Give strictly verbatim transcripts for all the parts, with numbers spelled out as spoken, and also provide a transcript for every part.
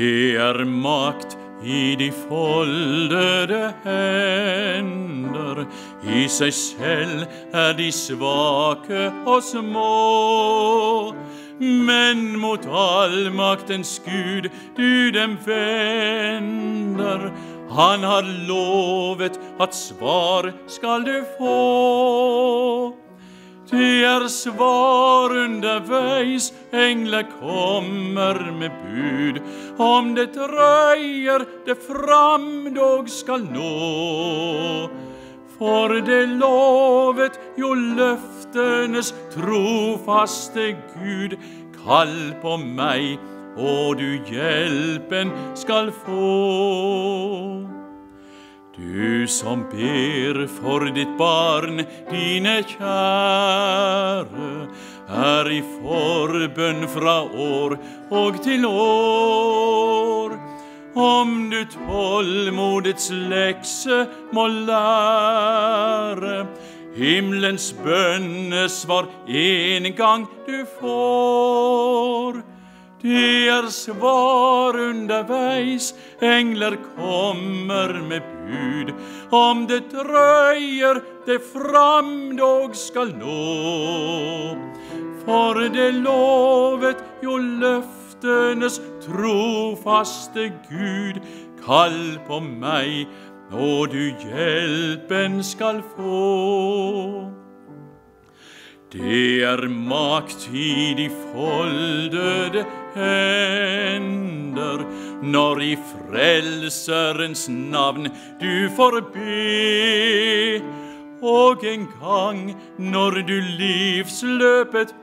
Det er makt i de foldede hender, i seg selv er de svake og små. Men mot allmaktens Gud du dem vender, han har lovet at svar skal du få. Det er svar underveis, engler kommer med bud. Om det drøyer, det fram dog skal nå. For det lovet jo løftenes trofaste Gud. Kall på meg, og du hjelpen skal få. Du som ber for ditt barn, dine kjære, er i forbønn fra år og til år. Om du tålmodets lekse må lære, himmelens bønnesvar en gang du får. Det er svar underveis, engler kommer med bud. Om det drøyer, det fram dog skal nå. For det lovet jo løftenes trofaste Gud. Kall på meg, og du hjelpen skal få. Det er makt i de foldede hender, når i frelserens navn du får be. Og en gang når du livsløpet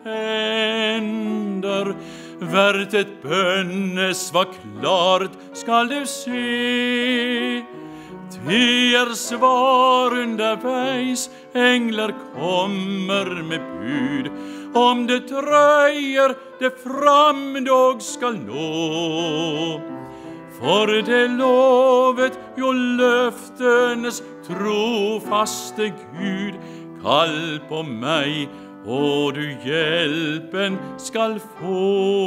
ender, hvert et bønnesvar klart skal du se. Det er svar underveis, engler kommer med bud. Om det drøyer, det fram dog skal nå. For det lovet jo løftenes trofaste Gud. Kall på meg, og du hjelpen skal få.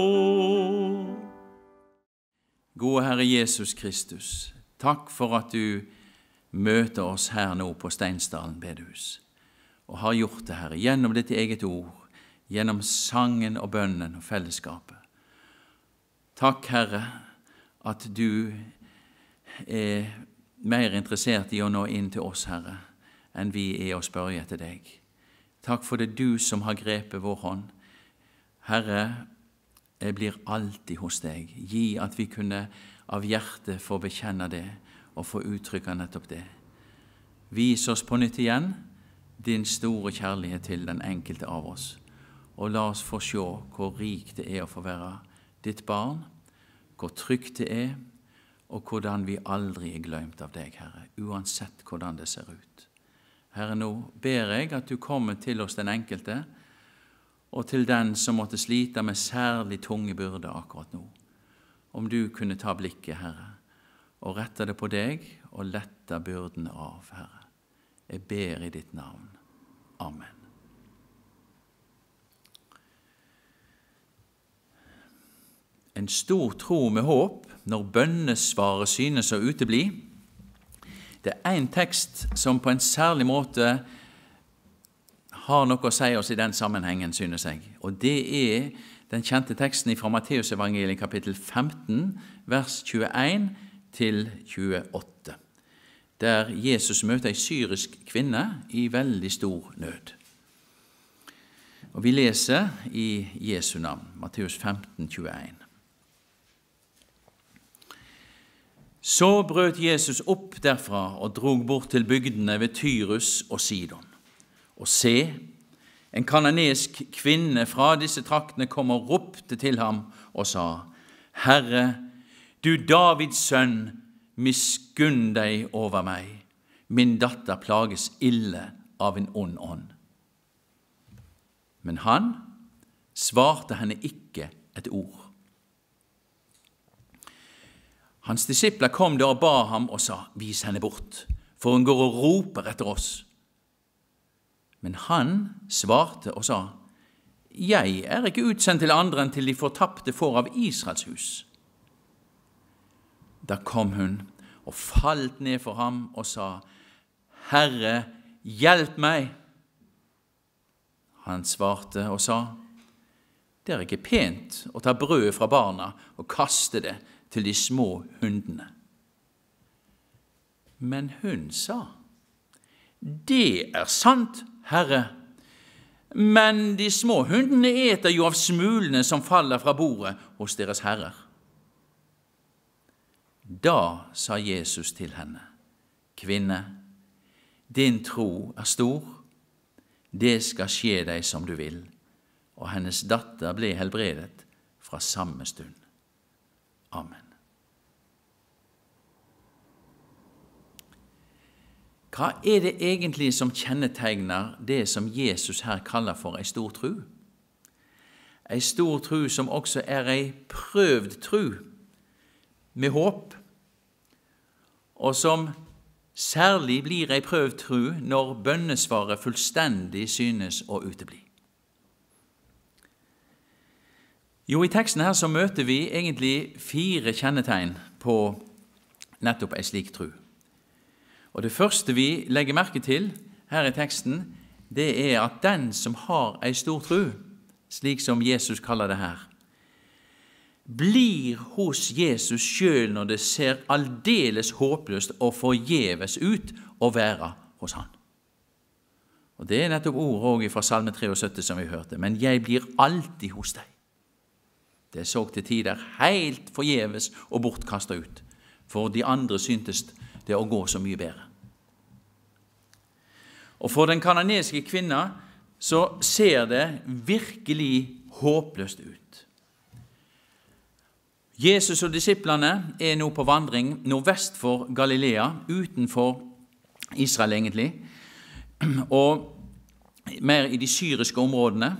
Gode Herre Jesus Kristus, takk for at du møter oss her nå på Steinsdalen bedehus, og har gjort det, Herre, gjennom ditt eget ord, gjennom sangen og bønnen og fellesskapet. Takk, Herre, at du er mer interessert i å nå inn til oss, Herre, enn vi er å spørre etter deg. Takk for det du som har grepet vår hånd. Herre, jeg blir alltid hos deg. Gi at vi kunne av hjertet få bekjenne det, og få uttrykke nettopp det. Vis oss på nytt igjen din store kjærlighet til den enkelte av oss, og la oss få se hvor rik det er å få være ditt barn, hvor trygt det er, og hvordan vi aldri er glemt av deg, Herre, uansett hvordan det ser ut. Herre, nå ber jeg at du kommer til oss den enkelte, og til den som måtte slite med særlig tunge byrder akkurat nå. Om du kunne ta blikket, Herre, og rette det på deg, og lette byrdene av, Herre. Jeg ber i ditt navn. Amen. En stor tro med håp når bønnesvaret synes å utebli. Det er en tekst som på en særlig måte har noe å si oss i den sammenhengen, synes jeg. Og det er den kjente teksten fra Matteus evangeliet kapittel femten, vers tjueen til tjueåtte, der Jesus møter en syrisk kvinne i veldig stor nød. Og vi leser i Jesu navn, Matteus femten, tjueen. Så brøt Jesus opp derfra og drog bort til bygdene ved Tyrus og Sidon. Og se, en kananesk kvinne fra disse traktene kom og ropte til ham og sa, Herre, du Davids sønn, miskunn deg over meg. Min datter plages ille av en ond ånd. Men han svarte henne ikke et ord. Hans disipler kom da og ba ham og sa, vis henne bort, for hun går og roper etter oss. Men han svarte og sa, jeg er ikke utsendt til andre enn til de fortapte får av Israels hus. Da kom hun og falt ned for ham og sa, Herre, hjelp meg! Han svarte og sa, det er ikke pent å ta brød fra barna og kaste det til de små hundene. Men hun sa, det er sant, Herre, men de små hundene eter jo av smulene som faller fra bordet hos deres herrer. Da sa Jesus til henne, kvinne, din tro er stor, det skal skje deg som du vil. Og hennes datter ble helbredet fra samme stund. Amen. Hva er det egentlig som kjennetegner det som Jesus her kaller for en stor tro? En stor tro som også er en prøvd tro, med håp, og som særlig blir en prøvd tro når bønnesvaret fullstendig synes å utebli. Jo, i teksten her så møter vi egentlig fire kjennetegn på nettopp en slik tro. Og det første vi legger merke til her i teksten, det er at den som har en stor tro, slik som Jesus kaller det her, blir hos Jesus selv når det ser aldeles håpløst og forgjeves ut å være hos han. Og det er nettopp ord også fra Salme syttitre som vi hørte, men jeg blir alltid hos deg. Det så til tider helt forgjeves og bortkastet ut, for de andre syntes det å gå så mye bedre. Og for den kananeiske kvinna så ser det virkelig håpløst ut. Jesus og disiplene er nå på vandring nordvest for Galilea, utenfor Israel egentlig, og mer i de syriske områdene,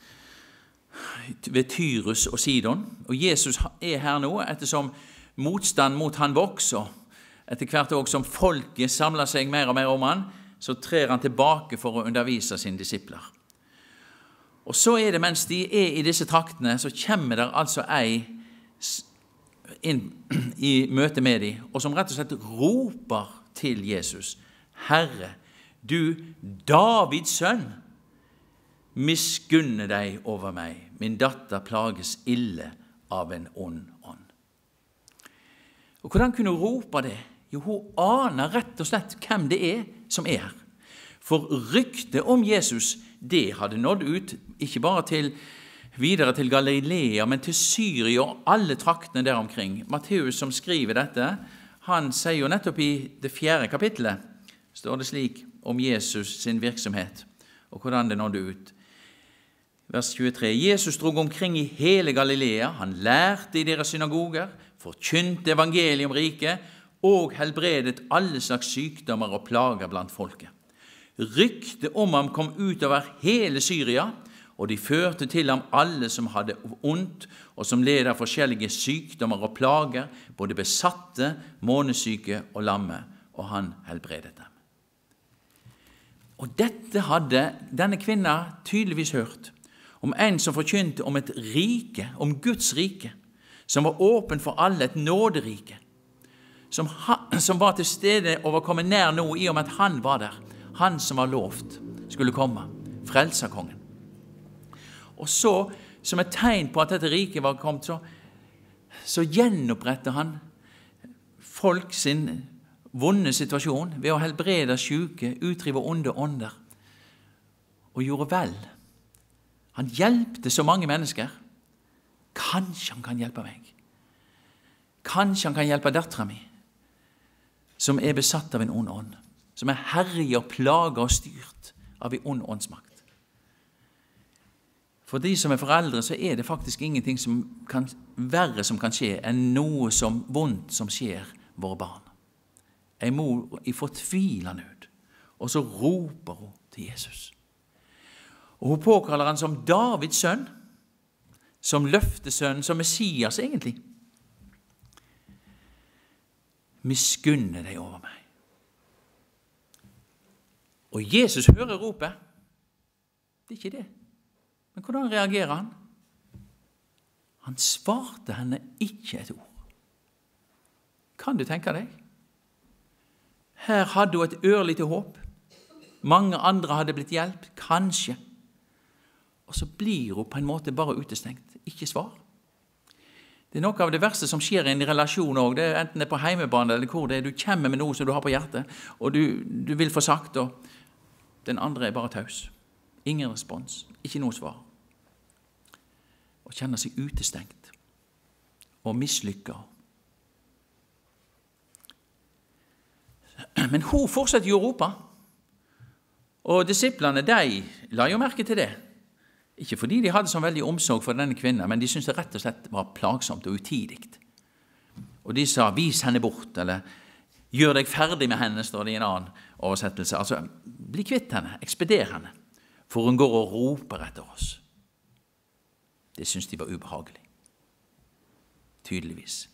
ved Tyrus og Sidon. Og Jesus er her nå, ettersom motstand mot han vokser, etter hvert også som folket samler seg mer og mer om han, så trer han tilbake for å undervise sine disipler. Og så er det, mens de er i disse traktene, så kommer der altså ei inn i møte med dem, og som rett og slett roper til Jesus, Herre, du Davids sønn, miskunne deg over meg. Min datter plages ille av en ond ånd. Og hvordan kunne hun rope det? Jo, hun aner rett og slett hvem det er som er her. For ryktet om Jesus, det hadde nådd ut, ikke bare til videre til Galilea, men til Syria og alle traktene der omkring. Matteus som skriver dette, han sier jo nettopp i det fjerde kapittelet, står det slik om Jesus sin virksomhet, og hvordan det nådde ut. Vers tjuetre. Jesus drog omkring i hele Galilea, han lærte i deres synagoger, forkynte evangeliet om riket, og helbredet alle slags sykdommer og plager blant folket. Ryktet om ham kom ut over hele Syria, og de førte til ham alle som hadde ondt, og som led av forskjellige sykdommer og plager, både besatte, månesyke og lamme, og han helbredet dem. Og dette hadde denne kvinna tydeligvis hørt, om en som forkynte om et rike, om Guds rike, som var åpen for alle, et nåderike, som, som var til stede og var kommet nær nå i og med at han var der, han som var lovt skulle komme, frelserkongen. Og så, som et tegn på at dette riket var kommet, så, så gjenopprettet han folk sin vonde situasjon ved å helbrede syke, utdrive onde ånder, og gjorde vel. Han hjelpte så mange mennesker. Kanskje han kan hjelpe meg. Kanskje han kan hjelpe datteren min, som er besatt av en ond ånd, som er herrig og plaget og styrt av en ond åndsmakt. For de som er foreldre, så er det faktisk ingenting som kan, verre som kan skje enn noe som vondt som skjer våre barn. En mor i fortvilet nød, og så roper hun til Jesus. Og hun påkaller han som Davids sønn, som løftesønn, som Messias egentlig. Miskunne deg over meg. Og Jesus hører ropet. Det er ikke det. Men hvordan reagerer han? Han svarte henne ikke et ord. Kan du tenke deg? Her hadde hun et ørlite håp. Mange andre hadde blitt hjelp, kanskje. Og så blir hun på en måte bare utestengt. Ikke svar. Det er noe av det verste som skjer i en relasjon også. Det er enten det er på heimebane eller hvor det er. Du kommer med noe som du har på hjertet, og du, du vil få sagt, og den andre er bare taus. Ingen respons, ikke noe svar. Og kjenner seg utestengt og mislykket. Men hun fortsetter jo å rope, og disiplene, de la jo merke til det. Ikke fordi de hadde så veldig omsorg for denne kvinnen, men de syntes det rett og slett var plagsomt og utidigt. Og de sa, vis henne bort, eller gjør deg ferdig med henne, står det i en annen oversettelse. Altså, bli kvitt henne, ekspeder henne, for hun går og roper etter oss. Det syntes de var ubehagelig. Tydeligvis.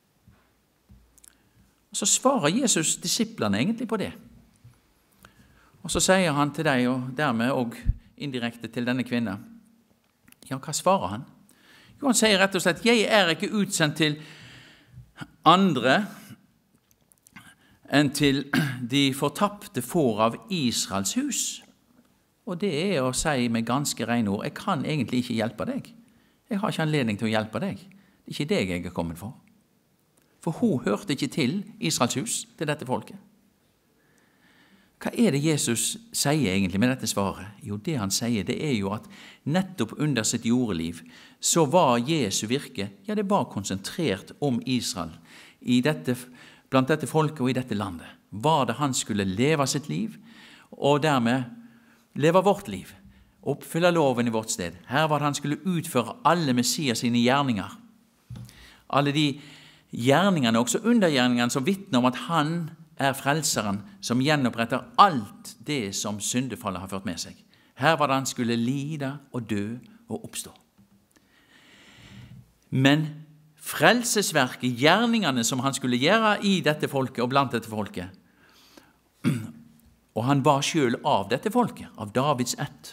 Og så svarer Jesus disiplene egentlig på det. Og så sier han til deg, og dermed også indirekte til denne kvinne. Ja, hva svarer han? Jo, han sier rett og slett, jeg er ikke utsendt til andre enn til de fortapte får av Israels hus. Og det er å si med ganske rene ord, jeg kan egentlig ikke hjelpe deg. Jeg har ikke anledning til å hjelpe deg. Det er ikke deg jeg er kommet for. For hun hørte ikke til Israels hus, til dette folket. Hva er det Jesus sier egentlig med dette svaret? Jo, det han sier, det er jo at nettopp under sitt jordeliv, så var Jesu virke, ja, det var konsentrert om Israel, i dette, blant dette folket og i dette landet. Var det han skulle leve sitt liv, og dermed leve vårt liv, oppfylle loven i vårt sted. Her var det han skulle utføre alle Messias sine gjerninger. Alle de gjerningene, også undergjerningene, som vittner om at han er frelseren som gjenoppretter alt det som syndefallet har ført med seg. Her var det han skulle lide og dø og oppstå. Men frelsesverket, gjerningene som han skulle gjøre i dette folket og blant dette folket, og han var selv av dette folket, av Davids ett,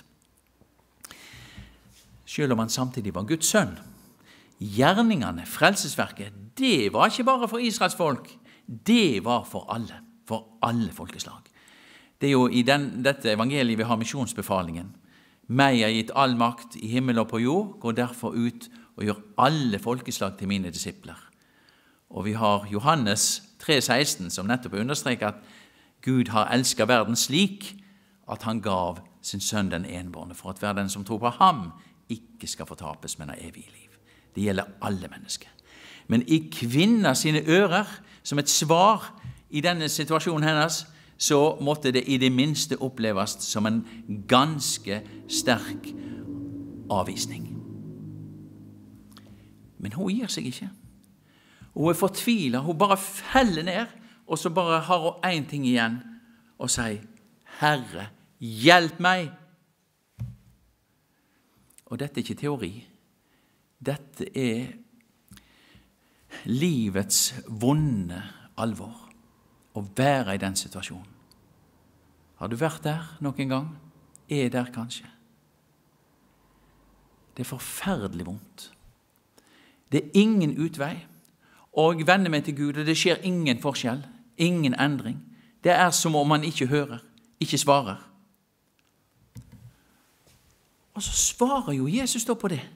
selv om han samtidig var Guds sønn. Gjerningene, frelsesverket, det var ikke bare for Israels folk, det var for alle, for alle folkeslag. Det er jo i den, dette evangeliet vi har misjonsbefalingen. Meg er gitt all makt i himmel og på jord, går derfor ut og gjør alle folkeslag til mine disipler. Og vi har Johannes tre seksten som nettopp understreker at Gud har elsket verden slik at han gav sin sønn den enbårne, for at hver den som tror på ham ikke skal fortapes, men ha evig liv. Det gjelder alle mennesker. Men i kvinner sine ører, som et svar i denne situasjonen hennes, så måtte det i det minste oppleves som en ganske sterk avvisning. Men hun gir seg ikke. Hun er fortvilet, hun bare feller ned, og så bare har hun en ting igjen, og sier, Herre, hjelp meg! Og dette er ikke teori. Dette er livets vonde alvor, å være i den situasjonen. Har du vært der noen gang? Er der kanskje? Det er forferdelig vondt. Det er ingen utvei, og jeg vender meg til Gud, og det skjer ingen forskjell, ingen endring. Det er som om man ikke hører, ikke svarer. Og så svarer jo Jesus da på det.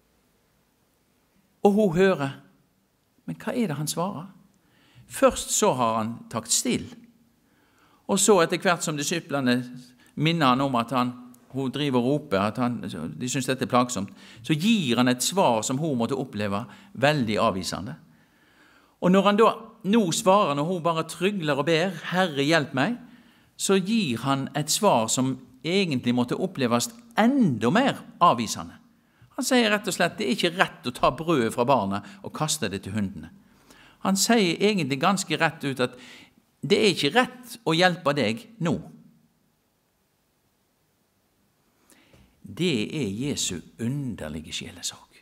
Og hun hører. Men hva er det han svarer? Først så har han takt still. Og så etter hvert som disiplene minner han om at han, hun driver og roper, at han, de synes dette er plagsomt, så gir han et svar som hun måtte oppleve veldig avvisende. Og når han da nå svarer, når hun bare trygler og ber, Herre hjelp meg, så gir han et svar som egentlig måtte oppleves enda mer avvisende. Han sier rett og slett, det er ikke rett å ta brødet fra barna og kaste det til hundene. Han sier egentlig ganske rett ut at det er ikke rett å hjelpe deg nå. Det er Jesu underlige sjelesorg.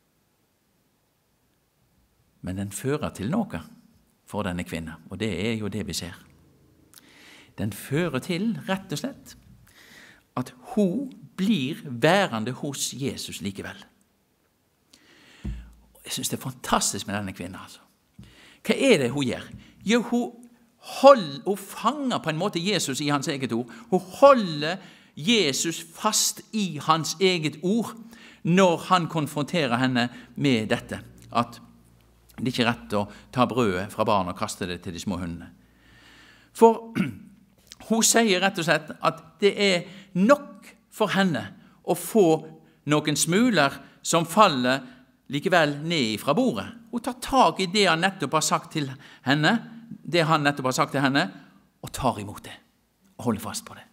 Men den fører til noe for denne kvinne, og det er jo det vi ser. Den fører til, rett og slett, at hun blir værende hos Jesus likevel. Jeg synes det er fantastisk med denne kvinnen, altså. Hva er det hun gjør? Jo, hun, hold, hun fanger på en måte Jesus i hans eget ord. Hun holder Jesus fast i hans eget ord når han konfronterer henne med dette, at det ikke er rett å ta brødet fra barn og kaste det til de små hundene. For hun sier rett og slett at det er nok for henne å få noen smuler som faller likevel ned fra bordet. Hun tar tag i det han nettopp har sagt til henne, det han nettopp har sagt til henne, og tar imot det, og holder fast på det.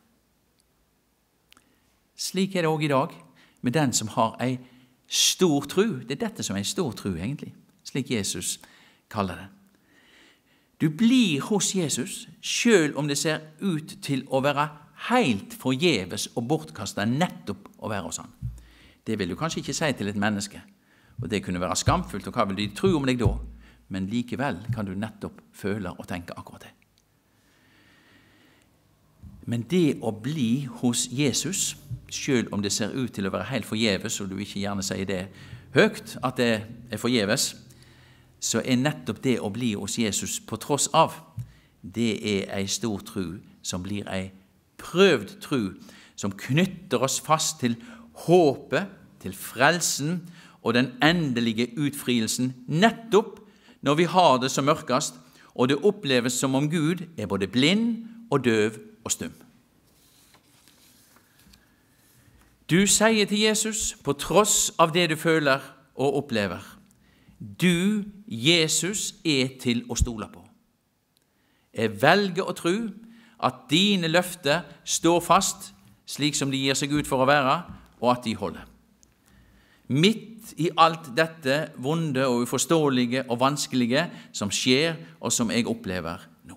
Slik er det også i dag, med den som har en stor tro. Det er dette som er en stor tro, egentlig, slik Jesus kaller det. Du blir hos Jesus, selv om det ser ut til å være helt forgjeves og bortkastet nettopp å være hos han. Det vil du kanskje ikke si til et menneske, og det kunne være skamfullt, og hva vil de tro om deg da? Men likevel kan du nettopp føle og tenke akkurat det. Men det å bli hos Jesus, selv om det ser ut til å være helt forgjeves, og du ikke gjerne sier det høyt, at det er forgjeves, så er nettopp det å bli hos Jesus på tross av, det er en stor tro som blir en prøvd tro, som knytter oss fast til håpet, til frelsen og den endelige utfrielsen, nettopp når vi har det som mørkest, og det oppleves som om Gud er både blind og døv og stum. Du sier til Jesus, på tross av det du føler og opplever, du, Jesus, er til å stole på. Jeg velger å tro at dine løfter står fast, slik som de gir seg ut for å være, og at de holder. Midt i alt dette vonde og uforståelige og vanskelige som skjer og som jeg opplever nå.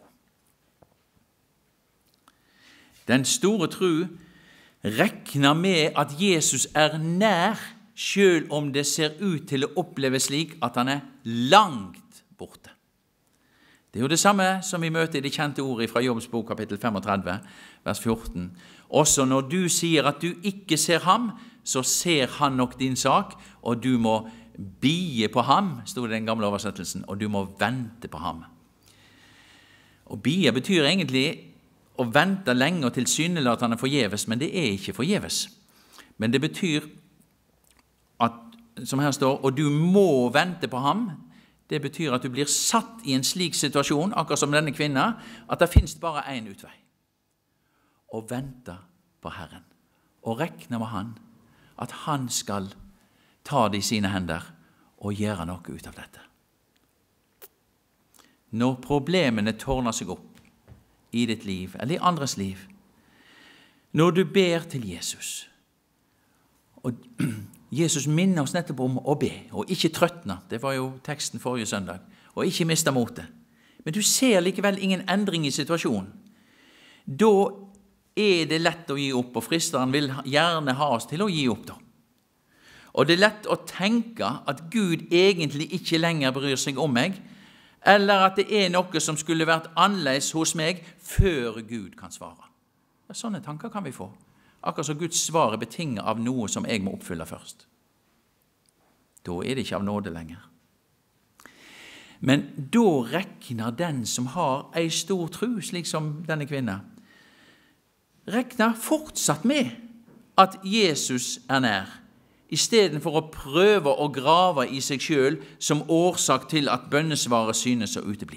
Den store tro regner med at Jesus er nær, selv om det ser ut til å oppleve slik at han er langt borte. Det er jo det samme som vi møter i det kjente ordet fra Jobbs bok, kapittel femogtredve, vers fjorten. Også når du sier at du ikke ser ham, så ser han nok din sak, og du må bie på ham, stod det i den gamle oversettelsen, og du må vente på ham. Og bie betyr egentlig å vente lenge og tilsynelatende forgjeves, men det er ikke forgjeves. Men det betyr at, som her står, og du må vente på ham. Det betyr at du blir satt i en slik situasjon, akkurat som denne kvinna, at det finnes bare en utvei. Og vente på Herren. Og rekne med han, at han skal ta det i sine hender og gjøre noe ut av dette. Når problemene tårner seg opp i ditt liv, eller i andres liv, når du ber til Jesus, og Jesus minner oss nettopp om å be, og ikke trøttne, det var jo teksten forrige søndag, og ikke miste motet, men du ser likevel ingen endring i situasjonen, da er det lett å gi opp, og fristeren vil gjerne ha oss til å gi opp da. Og det er lett å tenke at Gud egentlig ikke lenger bryr seg om meg, eller at det er noe som skulle vært annerledes hos meg før Gud kan svare. Ja, sånne tanker kan vi få. Akkurat som Guds svar er betinget av noe som jeg må oppfylle først. Da er det ikke av nåde lenger. Men da rekner den som har en stor tro, slik som denne kvinne, rekner fortsatt med at Jesus er nær, i stedet for å prøve å grave i seg selv som årsak til at bønnesvaret synes å utebli.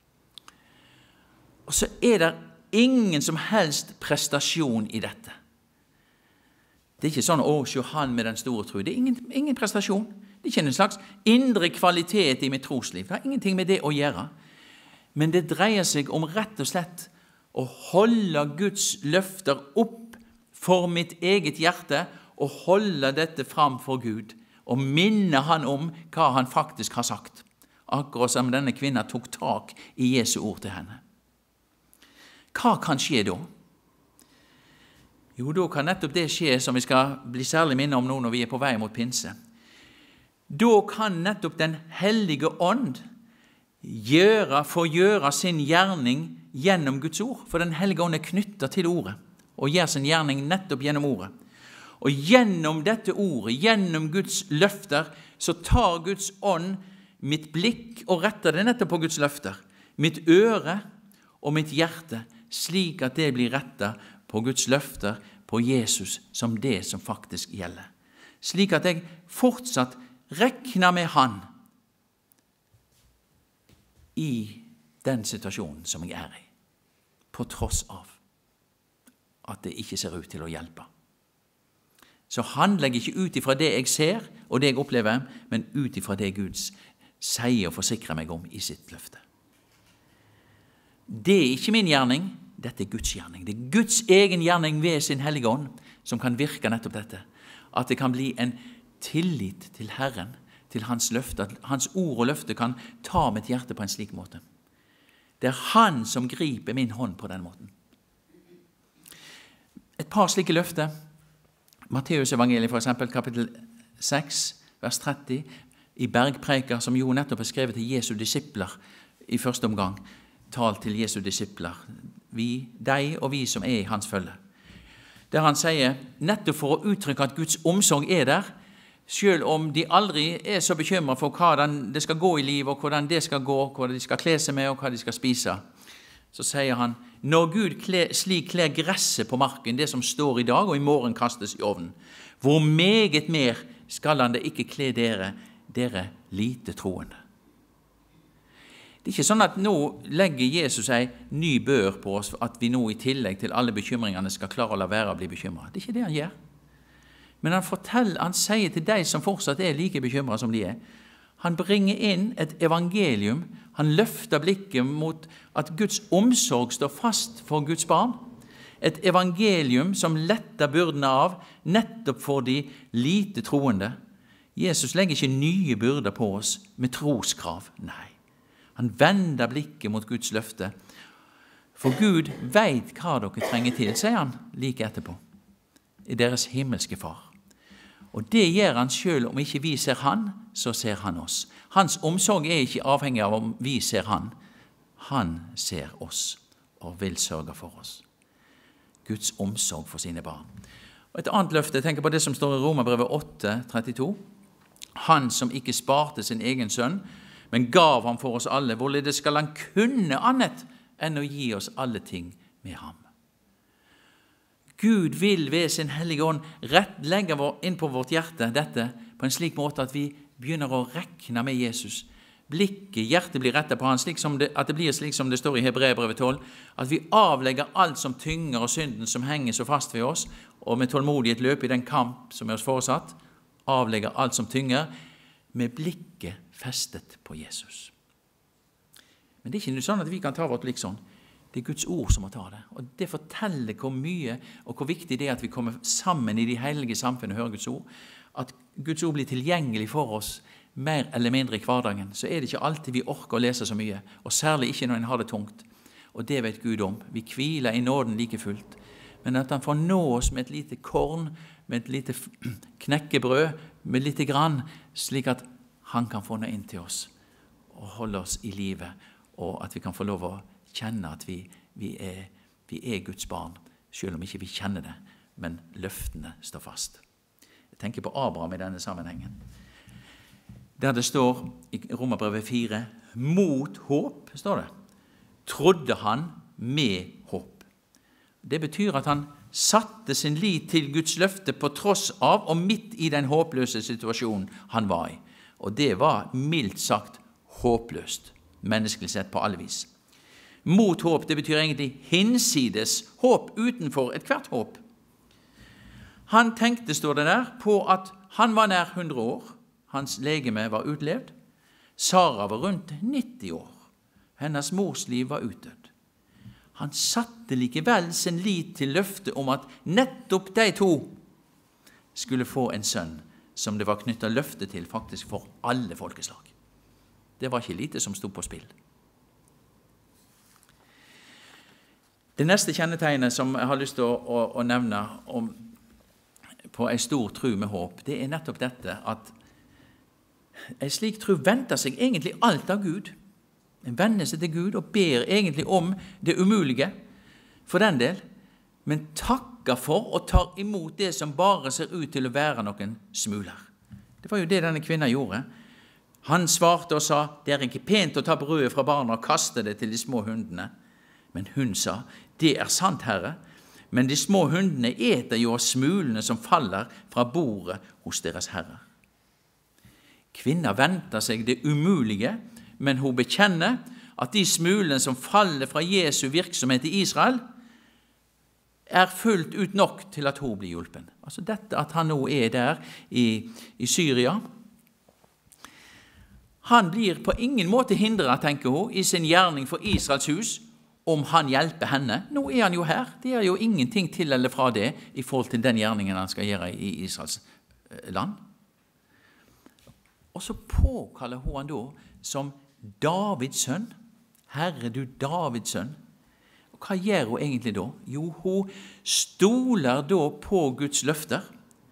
Og så er det ingen som helst prestasjon i dette. Det er ikke sånn, å, se han med den store tro. Det er ingen, ingen prestasjon. Det er ikke en slags indre kvalitet i mitt trosliv. Det har ingenting med det å gjøre. Men det dreier seg om rett og slett å holde Guds løfter opp for mitt eget hjerte, og holde dette fram for Gud, og minne han om hva han faktisk har sagt. Akkurat som denne kvinna tok tak i Jesu ord til henne. Hva kan skje da? Jo, da kan nettopp det skje som vi skal bli særlig minne om nå når vi er på vei mot pinse. Da kan nettopp den hellige ånd gjøre, få gjøre sin gjerning gjennom Guds ord, for den hellige ånd er knyttet til ordet, og gjør sin gjerning nettopp gjennom ordet. Og gjennom dette ordet, gjennom Guds løfter, så tar Guds ånd mitt blikk og retter det nettopp på Guds løfter, mitt øre og mitt hjerte, slik at det blir rettet på Guds løfter, på Jesus, som det som faktisk gjelder. Slik at jeg fortsatt rekner med Han i den situasjonen som jeg er i, på tross av at det ikke ser ut til å hjelpe. Så handler jeg ikke ut ifra det jeg ser og det jeg opplever, men ut ifra det Gud sier og forsikrer meg om i sitt løfte. Det er ikke min gjerning, dette er Guds gjerning. Det er Guds egen gjerning ved sin hellige ånd som kan virke nettopp dette. At det kan bli en tillit til Herren, til Hans løfte, at Hans ord og løfte kan ta mitt hjerte på en slik måte. Det er Han som griper min hånd på den måten. Et par slike løfter. Matteus evangeliet for eksempel, kapittel seks, vers tretti, i bergpreker, som jo nettopp er skrevet til Jesu disipler i første omgang, talt til Jesu disipler, vi, deg og vi som er i hans følge. Der han sier, nettopp for å uttrykke at Guds omsorg er der, selv om de aldri er så bekymret for hvordan det skal gå i liv, og hvordan det skal gå, hva de skal kle seg med, og hva de skal spise, så sier han, når Gud kler, slik kler gresset på marken, det som står i dag og i morgen kastes i ovnen, hvor meget mer skal han det ikke kle dere, dere lite troende. Det er ikke sånn at nå legger Jesus en ny bør på oss, at vi nå i tillegg til alle bekymringene skal klare å la være å bli bekymret. Det er ikke det han gjør. Men han forteller, han sier til deg som fortsatt er like bekymret som de er, han bringer inn et evangelium, han løfter blikket mot at Guds omsorg står fast for Guds barn, et evangelium som letter byrdene av nettopp for de lite troende. Jesus legger ikke nye byrder på oss med troskrav, nei. Han vender blikket mot Guds løfte, for Gud vet hva dere trenger til, sier han like etterpå, i deres himmelske far. Og det gjør han selv om ikke vi ser han, så ser han oss. Hans omsorg er ikke avhengig av om vi ser han. Han ser oss og vil sørge for oss. Guds omsorg for sine barn. Og et annet løfte, jeg tenker på det som står i Romerbrevet åtte, trettito. Han som ikke sparte sin egen sønn, men gav ham for oss alle, hvorledes skal han kunne annet enn å gi oss alle ting med ham. Gud vil ved sin hellige ånd rett legge inn på vårt hjerte dette på en slik måte at vi begynner å rekne med Jesus. Blikket, hjertet blir rettet på han, slik som det, at det blir slik som det står i Hebreerbrevet tolv, at vi avlegger alt som tynger og synden som henger så fast ved oss, og med tålmodighet løper i den kamp som er oss foresatt, avlegger alt som tynger, med blikket festet på Jesus. Men det er ikke sånn at vi kan ta vårt blikk sånn. Det er Guds ord som må ta det. Og det forteller hvor mye og hvor viktig det er at vi kommer sammen i de hellige samfunn og hører Guds ord. At Guds ord blir tilgjengelig for oss mer eller mindre i hverdagen. Så er det ikke alltid vi orker å lese så mye, og særlig ikke når en har det tungt. Og det vet Gud om. Vi hviler i nåden like fullt. Men at han får nå oss med et lite korn, med et lite knekkebrød, med lite grann, slik at han kan få nå inn til oss og holde oss i livet, og at vi kan få lov å kjenne at vi, vi, er, vi er Guds barn, selv om ikke vi kjenner det, men løftene står fast. Jeg tenker på Abraham i denne sammenhengen. Der det står i Romerbrevet fire, mot håp, står det, trodde han med håp. Det betyr at han satte sin lit til Guds løfte på tross av og midt i den håpløse situasjonen han var i. Og det var mildt sagt håpløst, menneskelig sett på alle vis. Mot håp, det betyr egentlig hinsides håp, utenfor et hvert håp. Han tenkte, står det der, på at han var nær hundre år, hans legeme var utlevd. Sara var rundt nitti år, hennes mors liv var utdødd. Han satte likevel sin lit til løftet om at nettopp de to skulle få en sønn, som det var knyttet løfte til faktisk for alle folkeslag. Det var ikke lite som stod på spill. Det neste kjennetegnet som jeg har lyst til å, å, å nevne om, på en stor tro med håp, det er nettopp dette at en slik tro venter seg egentlig alt av Gud. En vender seg til Gud og ber egentlig om det umulige for den del, men takker for og tar imot det som bare ser ut til å være noen smuler. Det var jo det denne kvinnen gjorde. Han svarte og sa, det er ikke pent å ta brødet fra barna og kaste det til de små hundene. Men hun sa, det er sant, Herre, men de små hundene eter jo av smulene som faller fra bordet hos deres herrer. Kvinna venter seg det umulige, men hun bekjenner at de smulene som faller fra Jesu virksomhet i Israel, er fullt ut nok til at hun blir hjulpen. Altså dette at han nå er der i, i Syria. Han blir på ingen måte hindret, tenker hun, i sin gjerning for Israels hus, om han hjelper henne. Nå er han jo her. Det er jo ingenting til eller fra det i forhold til den gjerningen han skal gjøre i Israels land. Og så påkaller hun han da som Davids sønn. Herre, du Davids sønn. Og hva gjør hun egentlig da? Jo, hun stoler da på Guds løfter.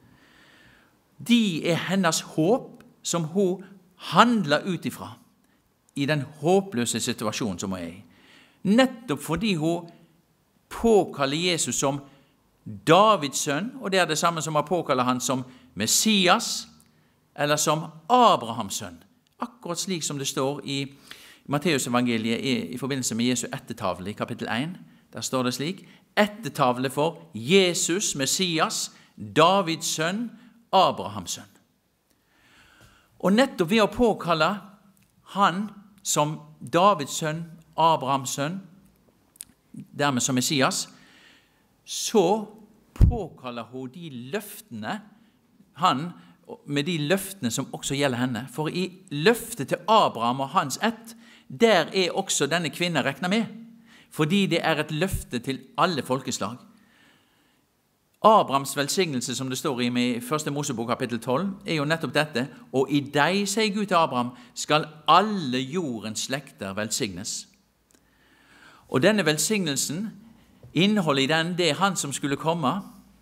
De er hennes håp som hun handler ut ifra i den håpløse situasjonen som hun er i. Nettopp fordi hun påkaller Jesus som Davids sønn, og det er det samme som hun påkaller han som Messias, eller som Abrahams sønn. Akkurat slik som det står i Matteusevangeliet i, i forbindelse med Jesu ettertavle i kapittel én. Der står det slik, ettertavle for Jesus, Messias, Davids sønn, Abrahams sønn. Og nettopp ved å påkalle han som Davids sønn, Abrahams sønn, dermed som Messias, så påkaller hun de løftene, han med de løftene som også gjelder henne. For i løftet til Abraham og hans ett, der er også denne kvinnen regnet med, fordi det er et løfte til alle folkeslag. Abrahams velsignelse, som det står i med første Mosebok kapittel tolv, er jo nettopp dette, og i deg, sier Gud til Abraham, skal alle jordens slekter velsignes. Og denne velsignelsen, innholdet i den, det er han som skulle komme,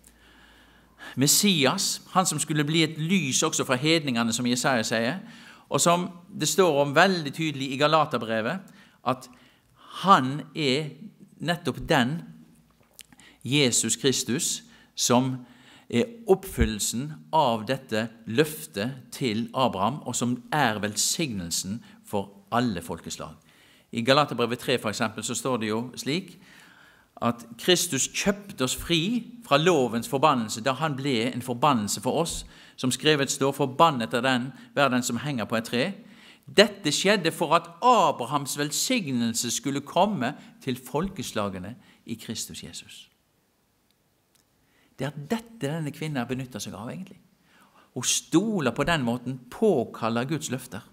Messias, han som skulle bli et lys også fra hedningene, som Jesaja sier, og som det står om veldig tydelig i Galaterbrevet, at han er nettopp den Jesus Kristus, som er oppfyllelsen av dette løftet til Abraham, og som er velsignelsen for alle folkeslag. I Galaterbrevet tre for eksempel, så står det jo slik, at Kristus kjøpte oss fri fra lovens forbannelse, da han ble en forbannelse for oss, som skrevet står, forbannet er den, hver den som henger på et tre. Dette skjedde for at Abrahams velsignelse skulle komme til folkeslagene i Kristus Jesus. Det er dette denne kvinnen benytter seg av egentlig. Hun stoler på den måten, påkaller Guds løfter.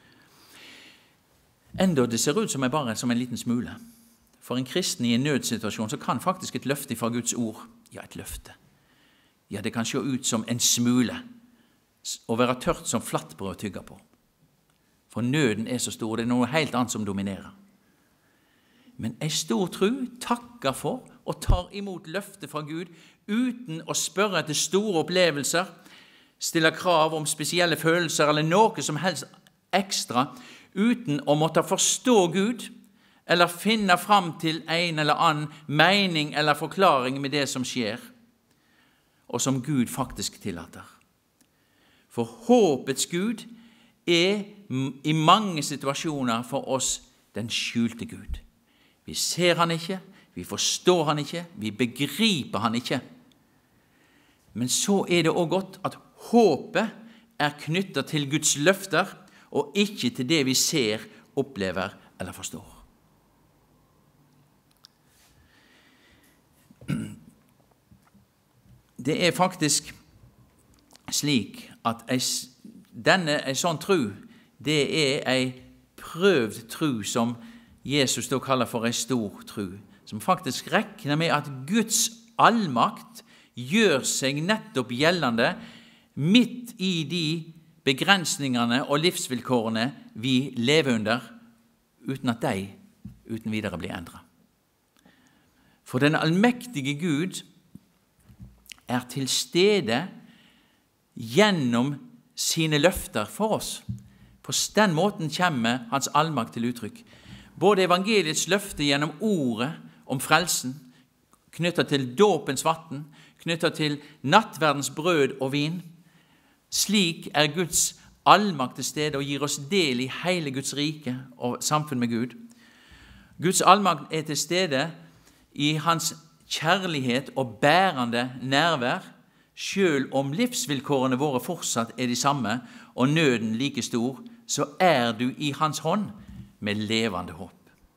Enda det ser ut som er bare som en liten smule. For en kristen i en nødsituasjon så kan faktisk et løfte fra Guds ord, ja, et løfte, ja, det kan se ut som en smule, og være tørt som flattbrød å tygge på. For nøden er så stor, det er noe helt annet som dominerer. Men en stor tro takker for og tar imot løftet fra Gud uten å spørre etter store opplevelser, stille krav om spesielle følelser eller noe som helst ekstra, uten å måtte forstå Gud, eller finne fram til en eller annen mening eller forklaring med det som skjer, og som Gud faktisk tillater. For håpets Gud er i mange situasjoner for oss den skjulte Gud. Vi ser han ikke, vi forstår han ikke, vi begriper han ikke. Men så er det også godt at håpet er knyttet til Guds løfter, og ikke til det vi ser, opplever eller forstår. Det er faktisk slik at ei, denne ei sånn tru, det er ei prøvd tru som Jesus da kaller for ei stor tru, som faktisk regner med at Guds allmakt gjør seg nettopp gjeldende midt i de begrensningene og livsvilkårene vi lever under, uten at de uten videre blir endret. For den allmektige Gud er til stede gjennom sine løfter for oss. På den måten kommer hans allmakt til uttrykk. Både evangeliets løfte gjennom ordet om frelsen, knyttet til dåpens vatten, knyttet til nattverdens brød og vin. Slik er Guds allmakt til stede og gir oss del i hele Guds rike og samfunn med Gud. Guds allmakt er til stede i hans kjærlighet og bærende nærvær, selv om livsvilkårene våre fortsatt er de samme, og nøden like stor, så er du i hans hånd med levende håp.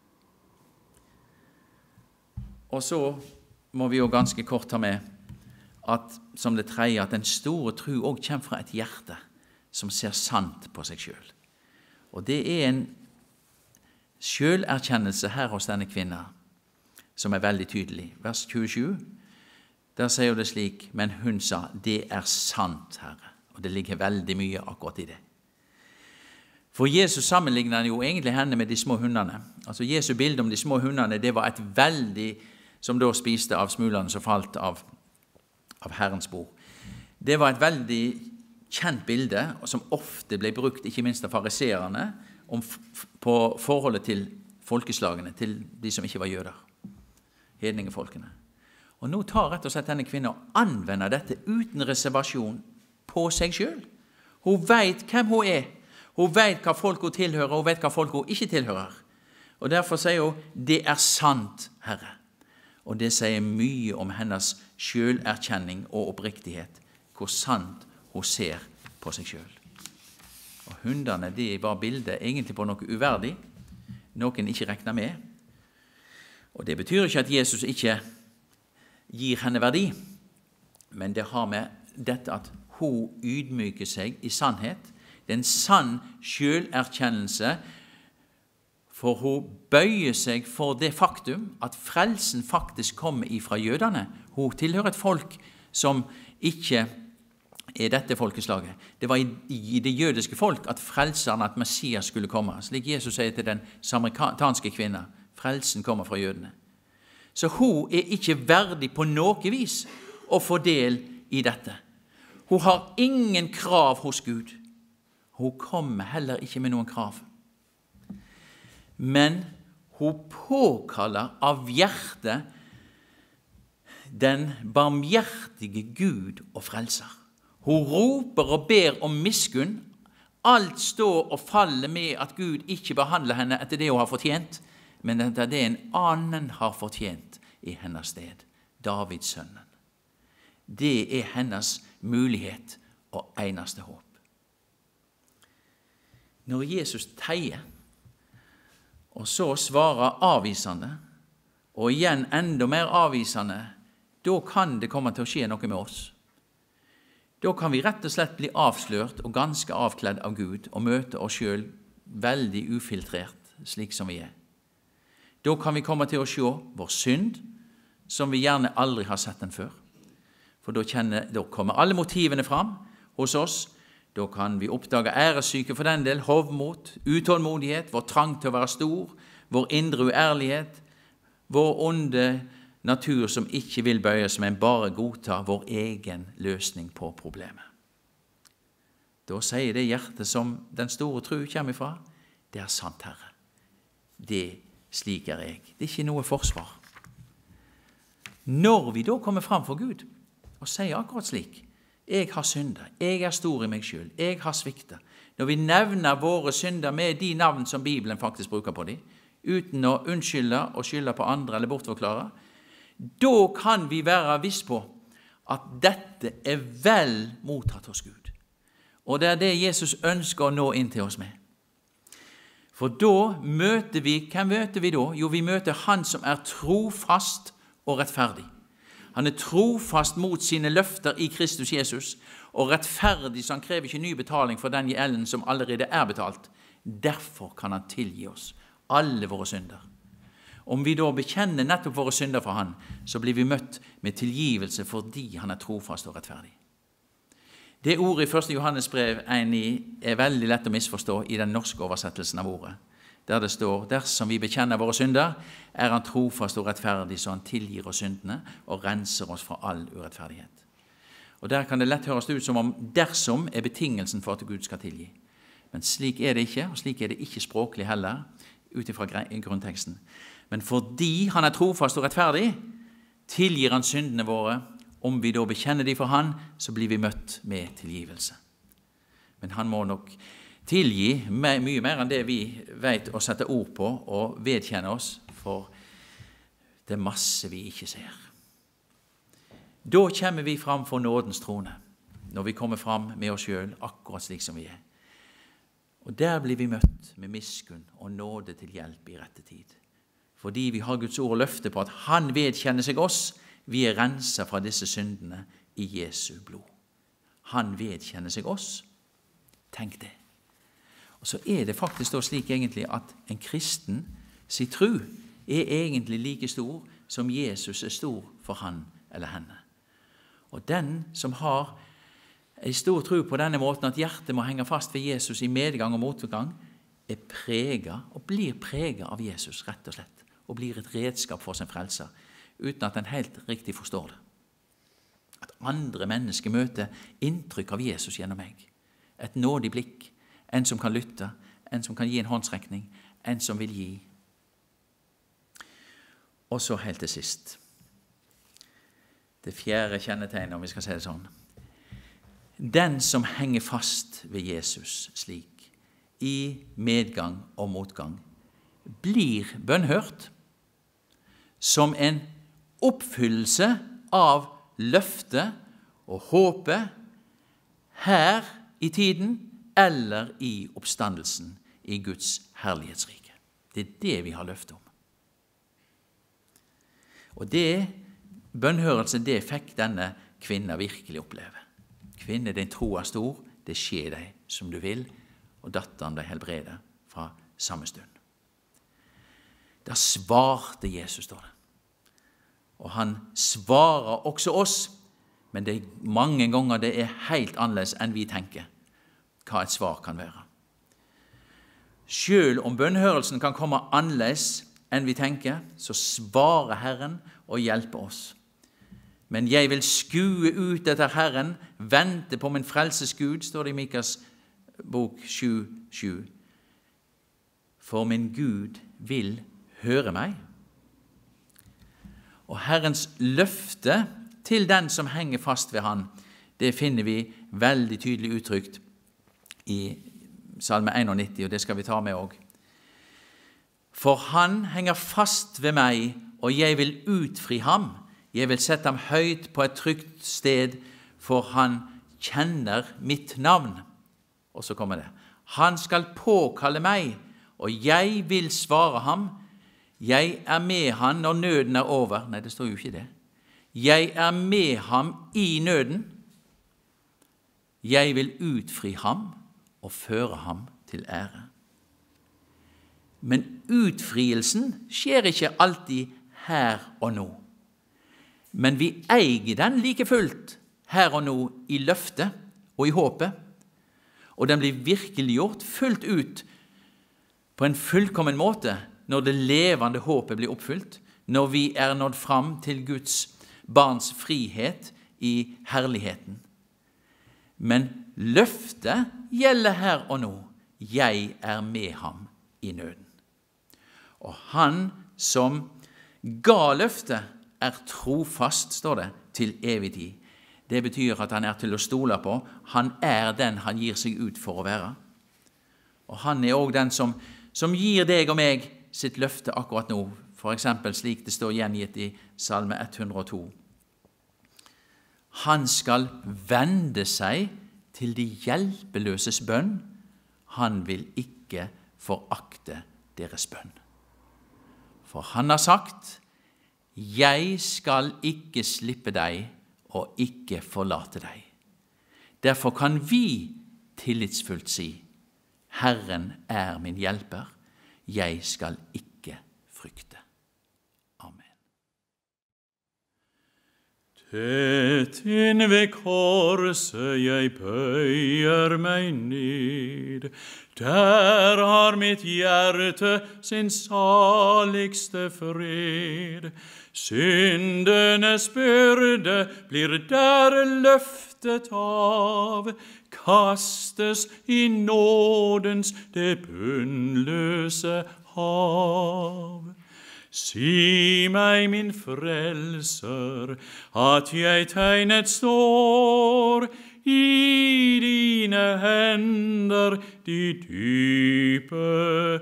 Og så må vi jo ganske kort ta med at, som det tredje, at den store tro også kommer fra et hjerte som ser sant på seg selv. Og det er en selverkjennelse her hos denne kvinna, som er veldig tydelig. Vers tjuesju, der sier det slik, men hun sa, det er sant, Herre. Og det ligger veldig mye akkurat i det. For Jesus sammenligner jo egentlig henne med de små hundene. Altså Jesu bilde om de små hundene, det var et veldig, som da spiste av smulene som falt av, av Herrens bord. Det var et veldig kjent bilde, som ofte ble brukt, ikke minst av fariserene, om, på forholdet til folkeslagene, til de som ikke var jøder, hedningefolkene. Og nå tar rett og slett denne kvinnen og anvender dette uten reservasjon på seg selv. Hun vet hvem hun er. Hun vet hva folk hun tilhører, og hun vet hva folk hun ikke tilhører. Og derfor sier hun, det er sant, Herre. Og det sier mye om hennes selverkjenning og oppriktighet, hvor sant hun ser på seg selv. Og hundene, de var bildet egentlig på noe uverdig, noen ikke regner med. Og det betyr ikke at Jesus ikke gir henne verdi, men det har med dette at hun ydmyker seg i sannhet. Det er en sann selverkjennelse, for hun bøyer seg for det faktum at frelsen faktisk kommer ifra jødene. Hun tilhører et folk som ikke er dette folkeslaget. Det var i, i det jødiske folk at frelseren, at Messias skulle komme. Slik Jesus sier til den samaritanske kvinna, frelsen kommer fra jødene. Så hun er ikke verdig på noe vis å få del i dette. Hun har ingen krav hos Gud. Hun kommer heller ikke med noen krav. Men hun påkaller av hjertet den barmhjertige Gud og frelser. Hun roper og ber om miskunn. Alt står og faller med at Gud ikke behandler henne etter det hun har fortjent, men etter det en annen har fortjent i hennes sted, Davids sønnen. Det er hennes mulighet og eneste håp. Når Jesus teier, og så svarer avvisende, og igjen enda mer avvisende, da kan det komme til å skje noe med oss. Da kan vi rett og slett bli avslørt og ganske avkledd av Gud, og møte oss selv veldig ufiltrert, slik som vi er. Da kan vi komme til å se vår synd, som vi gjerne aldri har sett den før. For da, kjenner, da kommer alle motivene fram hos oss. Da kan vi oppdage æresyke for den del, hovmot, utålmodighet, vår trang til å være stor, vår indre uærlighet, vår onde natur som ikke vil bøyes, men bare godta vår egen løsning på problemet. Da sier det hjertet som den store tro kommer ifra, det er sant, Herre. Det slik er jeg. Det er ikke noe forsvar. Når vi da kommer fram for Gud og sier akkurat slik, jeg har synder, jeg er stor i meg selv, jeg har sviktet. Når vi nevner våre synder med de navn som Bibelen faktisk bruker på dem, uten å unnskylde og skylde på andre eller bortforklare, da kan vi være viss på at dette er vel mottatt hos Gud. Og det er det Jesus ønsker å nå inn til oss med. For da møter vi, hvem møter vi da? Jo, vi møter han som er trofast og rettferdig. Han er trofast mot sine løfter i Kristus Jesus, og rettferdig, så han krever ikke ny betaling for den gjelden som allerede er betalt. Derfor kan han tilgi oss alle våre synder. Om vi da bekjenner nettopp våre synder for han, så blir vi møtt med tilgivelse fordi han er trofast og rettferdig. Det ordet i første Johannes brev en er veldig lett å misforstå i den norske oversettelsen av ordet, der det står, dersom vi bekjenner våre synder, er han trofast og rettferdig, så han tilgir oss syndene og renser oss fra all urettferdighet. Og der kan det lett høres ut som om dersom er betingelsen for at Gud skal tilgi. Men slik er det ikke, og slik er det ikke språklig heller, utifra grunnteksten. Men fordi han er trofast og rettferdig, tilgir han syndene våre. Om vi da bekjenner de for han, så blir vi møtt med tilgivelse. men han må nok tilgi mye mer enn det vi vet å sette ord på og vedkjenne oss, for det er masse vi ikke ser. Da kommer vi fram for nådens trone, når vi kommer fram med oss selv, akkurat slik som vi er. Og der blir vi møtt med miskunn og nåde til hjelp i rette tid. Fordi vi har Guds ord og løfte på at han vedkjenner seg oss, vi er renset fra disse syndene i Jesu blod. Han vedkjenner seg oss. Tenk det. Og så er det faktisk da slik egentlig at en kristen sin tro er egentlig like stor som Jesus er stor for han eller henne. Og den som har en stor tro på denne måten at hjertet må henge fast ved Jesus i medgang og motgang, er preget og blir preget av Jesus rett og slett, og blir et redskap for sin frelser, uten at den helt riktig forstår det. At andre mennesker møter inntrykk av Jesus gjennom meg. Et nådig blikk, en som kan lytte, en som kan gi en håndsrekning, en som vil gi. Og så helt til sist. Det fjerde kjennetegnet, om vi skal si det sånn. Den som henger fast ved Jesus slik, i medgang og motgang, blir bønnhørt som en oppfyllelse av løftet og håpet her i tiden eller i oppstandelsen i Guds herlighetsrike. Det er det vi har løftet om. Og det, bønnhørelse, det fikk denne kvinna virkelig oppleve. Kvinne, din tro er stor, det skjer deg som du vil, og datteren ble helbredet fra samme stund. Da svarte Jesus, står det. Og han svarer også oss, men det er mange ganger det er helt annerledes enn vi tenker hva et svar kan være. Selv om bønnhørelsen kan komme annerledes enn vi tenker, så svarer Herren og hjelper oss. Men jeg vil skue ut etter Herren, vente på min frelses Gud, står det i Mikas bok sju sju. For min Gud vil høre meg. Og Herrens løfte til den som henger fast ved han, det finner vi veldig tydelig uttrykt i Salme nittien, og det skal vi ta med også. For han henger fast ved meg, og jeg vil utfri ham. Jeg vil sette ham høyt på et trygt sted, for han kjenner mitt navn. Og så kommer det. Han skal påkalle meg, og jeg vil svare ham. Jeg er med han når nøden er over. Nei, det står jo ikke det. Jeg er med ham i nøden. Jeg vil utfri ham og føre ham til ære. Men utfrielsen skjer ikke alltid her og nå. Men vi eier den like fullt her og nå i løftet og i håpet. Og den blir virkeliggjort fullt ut på en fullkommen måte når det levende håpet blir oppfylt, når vi er nådd fram til Guds barns frihet i herligheten. Men løftet gjelder her og nå. Jeg er med ham i nøden. Og han som ga løftet er trofast, står det, til evig tid. Det betyr at han er til å stole på. Han er den han gir seg ut for å være. Og han er også den som, som gir deg og meg sitt løfte akkurat nå, for eksempel slik det står gjengitt i Salme hundre og to. Han skal vende seg til de hjelpeløses bønn. Han vil ikke forakte deres bønn. For han har sagt, jeg skal ikke slippe deg og ikke forlate deg. Derfor kan vi tillitsfullt si, Herren er min hjelper, jeg skal ikke frykte. Amen. Tett inn ved korset jeg bøyer meg ned, der har mitt hjerte sin saligste fred. Syndenes byrde blir der løftet av, kastes i nådens det bunnløse hav. Si meg, min frelser, at jeg tegnet står i dine hender de dype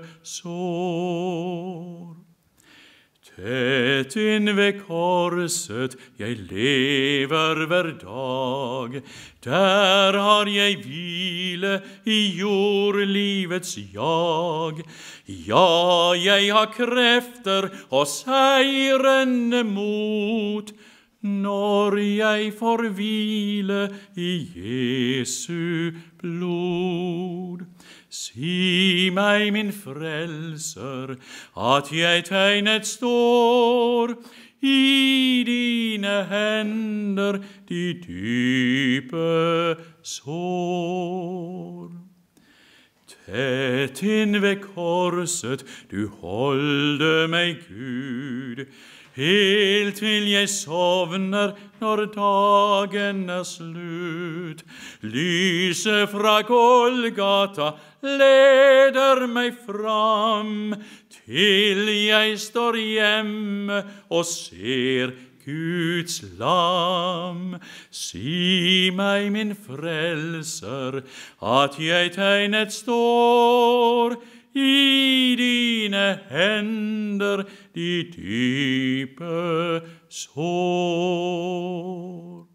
sår. Tett inn ved korset jeg lever hver dag, der har jeg hvile i jordlivets jag. Ja, jeg har krefter og seirende mot, når jeg får hvile i Jesu blod. Si meg, min frelser, at jeg tegnet står i dine hender de dype sår. Tett inn ved korset du holde meg, Gud, helt til jeg sovner når dagen er slutt. Lyset fra Golgata leder meg fram, til jeg står hjemme og ser Guds lam. Si meg, min frelser, at jeg tegnet står i dine hender de dype sår.